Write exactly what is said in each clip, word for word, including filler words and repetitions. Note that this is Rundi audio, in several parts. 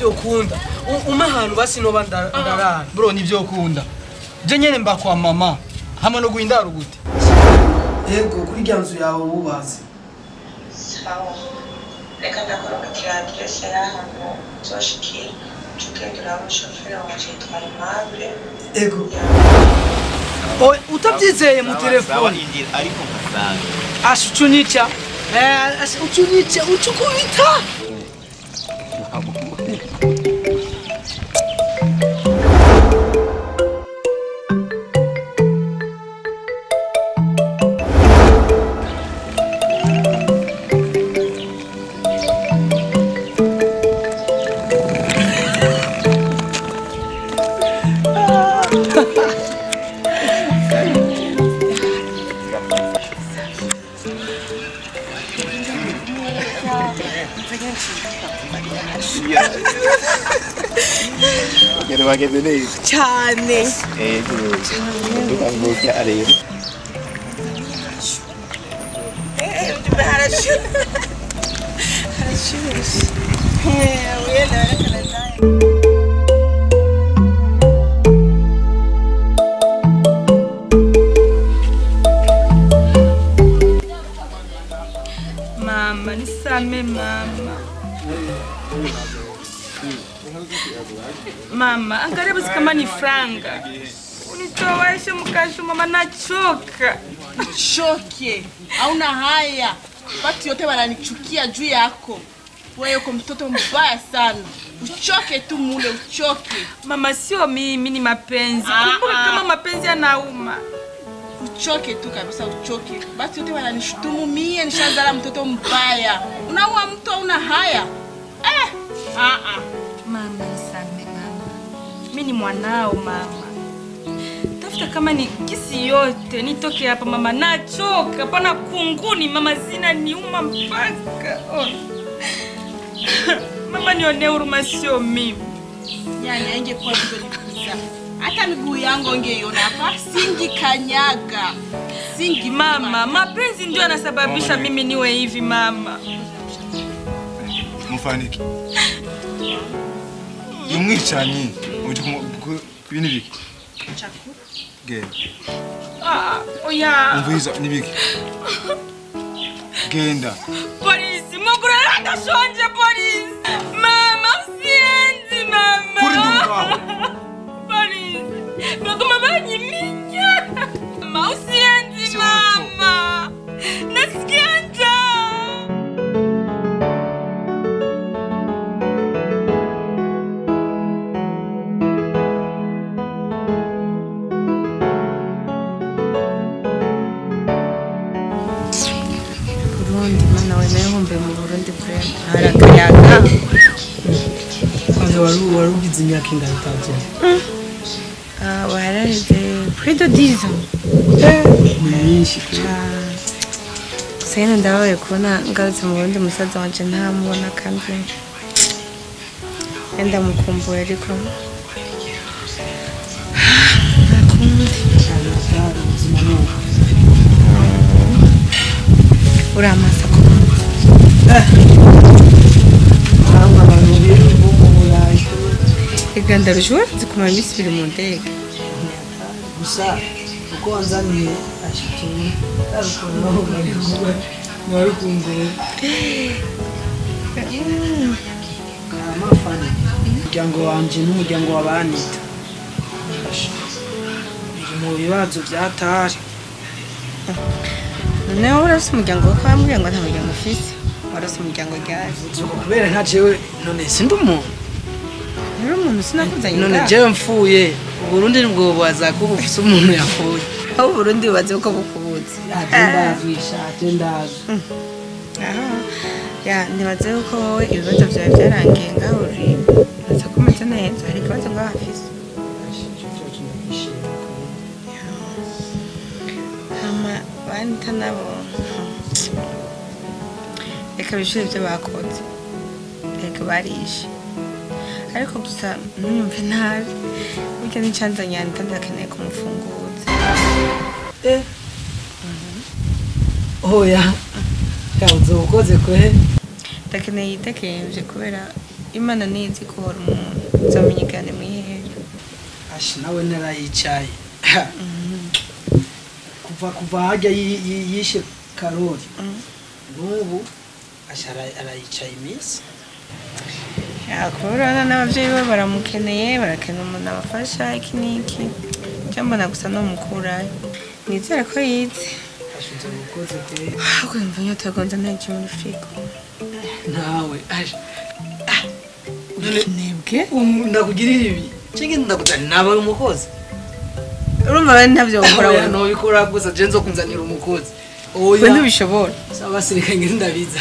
vyokunda uma ahantu basi noba ndarara bro nivyokunda je nyene mba kwa mama hamwe no guhindara gute yego kuri rya nzu yawe wubazi sawa reka ndakora adresse y'ahantu zoshikira tukendera mu shoferi wanje yitwa Imable ego oh utabyizeye mu telefone ariko nkasanga ashucunyica eh ashucunyica ucukubita Quero vai querer isso. Chane. É, tu kan go que areia. Eh, tu bahara shu. Shu. Eh, wela kana dai. Mama, nisame mama. Mama, angalia basi kama ni franga. Unitoaishe mkashu mama nachoka. Choke. Hauna haya. Watu yote wananichukia juu yako. Wewe uko mtoto mbaya sana. Uchoke tu mule, uchoke. Mama sio mimi ni mapenzi. Kumbuka kama mapenzi yanauma. Uchoke tu kabisa, uchoke. Watu yote wananishutumu mie nishazala mtoto mbaya. Unaua mtu una haya. Eh! Ah ah. Mama nisame mama. Mimi ni mwanao mama. Tafuta kama ni kisi yote nitoke hapa mama, nachoka. Pana kunguni mama, zina niuma mpaka. Oh. Mama nione huruma sio mimi. Nyanya ingekuwa hivyo nikuza. Hata miguu yangu ungeiona hapa, singi kanyaga. Singi mama, mapenzi ndio yanasababisha mimi niwe hivi mama. Mufaniki. Umwicanyi uje kubini biki? Chakura. Ge. Ah, oya. Umviza nibiki? Genda. Polisi, mugurara ndashonje polisi. Mama usienzi mama. Kuri ndumva. Polisi. Bagoma banyiminya. Mama usienzi mama. Nasikia njaa. Harakayaga. Kwanza waru warugize imyaka ingana itaje. Ah, wararize près de dix ans. Eh, myinshi. Sasa ndabaye kubona ngarutse mu Burundi musaza wanje ntamubona kandi enda mukumbura ariko uramasa ko Anga banubira ubumurayi. iganda rujwa zikuma misibiri mu ndege. Gusa uko anzaniye ashitini arukona aho bagikuba narukumbere. Kama fani. Umuryango wanje n'umuryango wa ANITHA. Mu bibazo byatari. None urase umuryango wo kwambwiye ngo nta muryango ufise. Warase umuryango ryaje. Kubera nta jewe none sindi umuntu. Rero umuntu sinakuzanye. None jewe mfuye Burundi nibwo bwaza kuba ufise umuntu yapfuye. Aho Burundi baze uko bukubuze. Agenda afisha agenda. Aha. Ya ndibaze uko wowe ibibazo byawe byarangiye ngaho uri. Baza kumeze neza ariko baza ngaho afise. Hama ANITHA nabo. Reka bishire ibyo bakoze. Reka barishe. Ariko gusa numve nabi. Burya n'icyanzanye ANITHA ndakeneye kumufunguza. Eh. Oh ya. Kauzo ukoze kwe. Ndakeneye yitekenje kubera Imana nizi ko hari umuntu uzamenyekane mwihere. Ashi nawe narayicaye. Kuva kuva hajya yishe Karori. Nubu ashara arayicaye iminsi. Ya korana n'abavyeyi be baramukeneye, barakenera umuntu abafasha iki niki. Cyangwa na gusa no mukurayo. Nizera ko yize. Ashunze gukoze kwe. Ahubwo mva nyota yagonze ntaje muri frigo. Nawe aje. Nebwe? Ndakugirira ibi. Cenge ndakutani nawe umukozi. Urumva bane ntavyo gukora we. No bikora gusa je nzo kunzanira umukozi. Oya. Wende bishobora. Saba sireka ngiri ndabiza.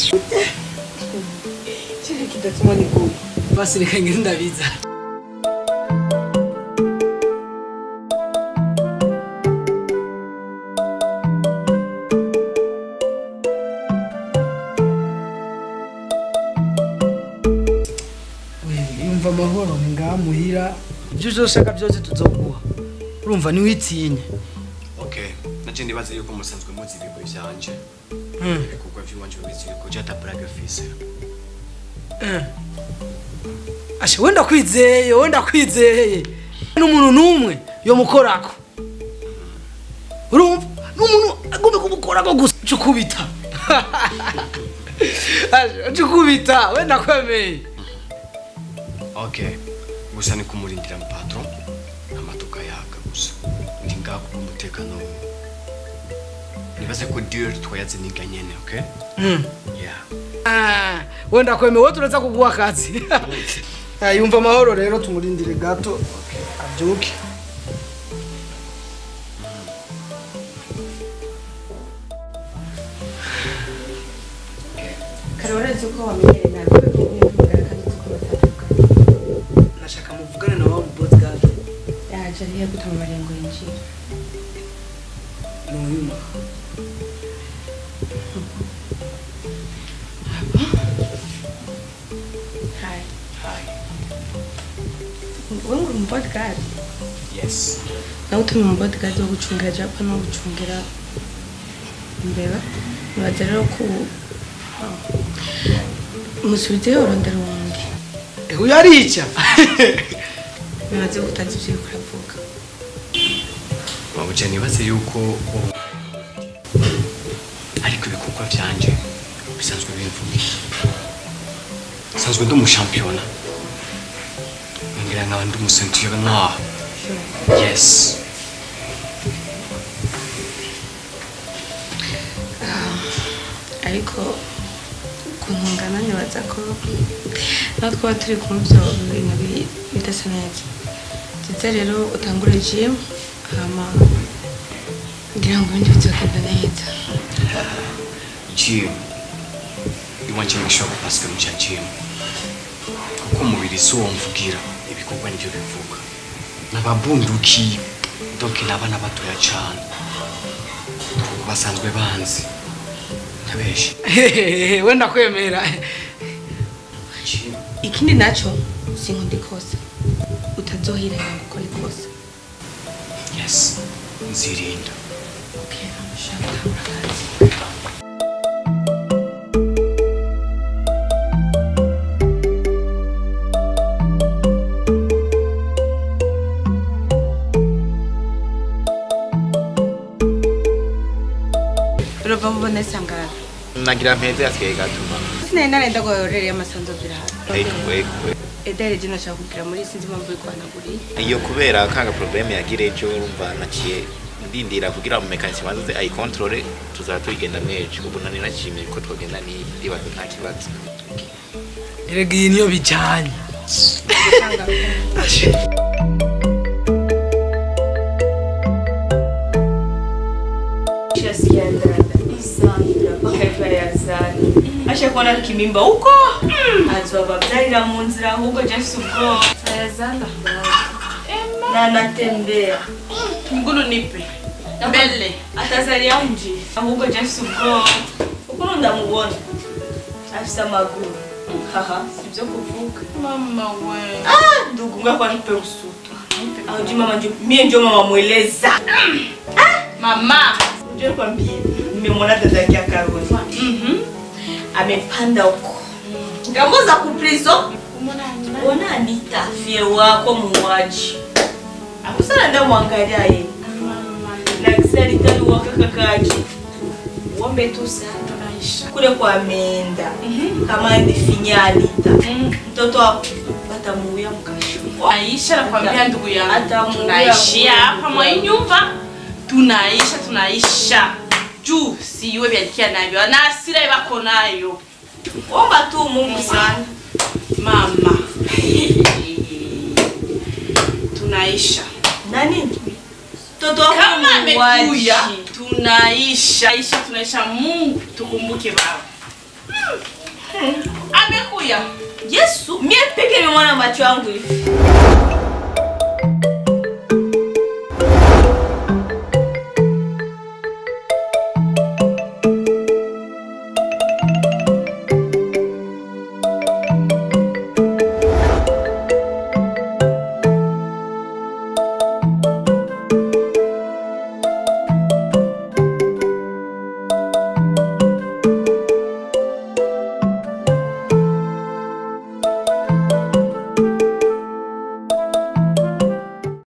Cenge kidatuma niguye. Basireka ngiri ndabiza. Amahoro ngamuhira ibyo uzoshaka byose tuzoguha urumva ni witinye. Okay, naje ndibaze yuko musanzwe muzi ibigwi byanje. Mm. Bikugwa by'uwanje bizi yuko jata brag officer. Eh. Ashe wenda kwizeye, wenda kwizeye. N'umuntu numwe yo mukorako. Urumva? N'umuntu agomba kumukorako gusa cukubita. Ashe cukubita wenda kwemeye. Okay, gusa ni kumurindira mu patron amatoka yaga gusa ndi ngako umutekano. Nibaze ko deal twayaze niganyene, okay? Mm. Yeah. Ah, wenda kweme wowe turaza kuguha akazi. Ah, yumva amahoro rero tumurindire gato. Okay, abyuke. Karori zuko wamenyere nawe ko umugara kandi zuko batatuka. Nashaka muvugane na wa bodyguard. Yaje ariye gutama marengo yinjira. N'uyuma. Hi. Hi. Wewe uri mu bodyguard? Yes. Na utumi mu bodyguard wo gucungira Japan no gucungira imbeba. Nibaza rero ko musubize urondera wundi. Eho yarica. Nibaze utazi ivyo kuravuga. Mabuje nibaze yuko ariko ibikorwa byanje bisanzwe bimvugisha. Sanzwe ndi umushampiona. Ngira nkaba ndi umusentire noir. Yes. Ariko kuntungana nibaza ko natwe twaba turi kumwe byo ibintu bidasa neza. Ndetse rero utangure gym hama ngira ngo ibintu bizagenda neza. Gym. Iwanje nishoka pasika mu gym. Kuko umubiri si uwo mvugira ibikorwa nibyo bivuga. N'ababunduki donc n'abana batoya cyane. Basanzwe banzi. Ntabeshe. Wenda kwemera. Ikindi naco sinkunda ikosa. Utazohira ngo ukore ikosa. Yes. Nzirinda. Okay, shaka. Roba mbona sangara. Nagira mpeze yasigaye gatuma. Sinari narenda ko yorere amasanzo birahari. Ego ego. Edere jina cha kugira muri sinzi mpamvu iko anaguri. Iyo kubera kanga problem yagire ejo urumva nakiye ndindira kugira mu mekanisi maze ay control tuzatugenda nejo ubu nani nakimye ko twogenda ni ibazo nta kibazo. Erega iyi niyo bijanye. Asha kuona kimimba huko azoba byarira mu nzira ahubwo Jesu ubwo ayazala na natembea ngulu nipe mbele atazalia unji ahubwo Jesu ubwo uko ndamubona afisa maguru haha sibyo kuvuga Mama we. ah ndugu ngakwa nipe usutu au ji mama ndio mie ndio mama mueleza ah mama ndio kwambie nimemwona dada yake Karori mhm amepanda huko ngambo za kuprizo Bwana Anita, fie wako muuaji. Akusana ndio mwangalia yeye. Na kisali tani waka kakaki. Uombe tu sana tunaisha. Kule kwa ameenda. Kama ndi finya Anita. Mtoto wako batamuya mkasho. Aisha nakwambia ndugu yangu. Tunaishia hapa mwa nyumba. Tunaisha tunaisha. Juu siwe byalikia nabyo. Na asira ibako nayo. Omba tu Mungu sana. Mama. Tunaisha. Nani? Toto wako kama amekuya tunaisha. Aisha tunaisha Mungu tukumbuke baba. Hmm. Amekuya. Yesu, mie peke ni mwana macho yangu hivi.